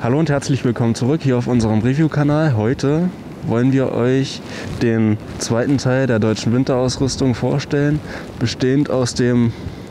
Hallo und herzlich willkommen zurück hier auf unserem Review-Kanal. Heute wollen wir euch den zweiten Teil der deutschen Winterausrüstung vorstellen, bestehend aus dem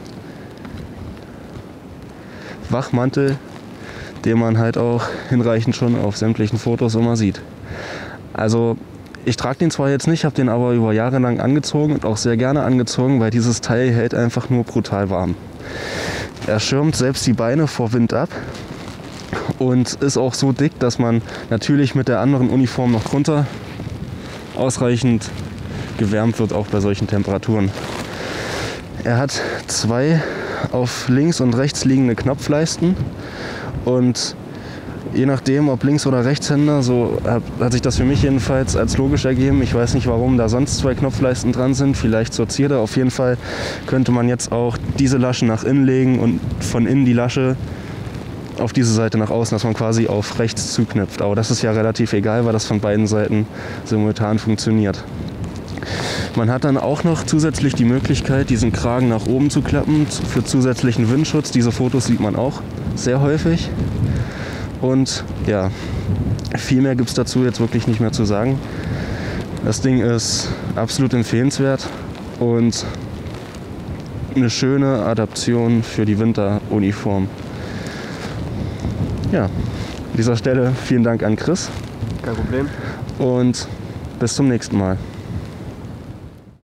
Wachmantel, den man halt auch hinreichend schon auf sämtlichen Fotos immer sieht. Also ich trage den zwar jetzt nicht, habe den aber über Jahre lang angezogen und auch sehr gerne angezogen, weil dieses Teil hält einfach nur brutal warm. Er schirmt selbst die Beine vor Wind ab und ist auch so dick, dass man natürlich mit der anderen Uniform noch drunter ausreichend gewärmt wird, auch bei solchen Temperaturen. Er hat zwei auf links und rechts liegende Knopfleisten und je nachdem, ob Links- oder Rechtshänder, so hat sich das für mich jedenfalls als logisch ergeben. Ich weiß nicht, warum da sonst zwei Knopfleisten dran sind, vielleicht zur Zierde. Auf jeden Fall könnte man jetzt auch diese Lasche nach innen legen und von innen die Lasche auf diese Seite nach außen, dass man quasi auf rechts zuknüpft. Aber das ist ja relativ egal, weil das von beiden Seiten simultan funktioniert. Man hat dann auch noch zusätzlich die Möglichkeit, diesen Kragen nach oben zu klappen für zusätzlichen Windschutz. Diese Fotos sieht man auch sehr häufig. Und ja, viel mehr gibt es dazu jetzt wirklich nicht mehr zu sagen. Das Ding ist absolut empfehlenswert und eine schöne Adaption für die Winteruniform. Ja, an dieser Stelle vielen Dank an Chris. Kein Problem. Und bis zum nächsten Mal.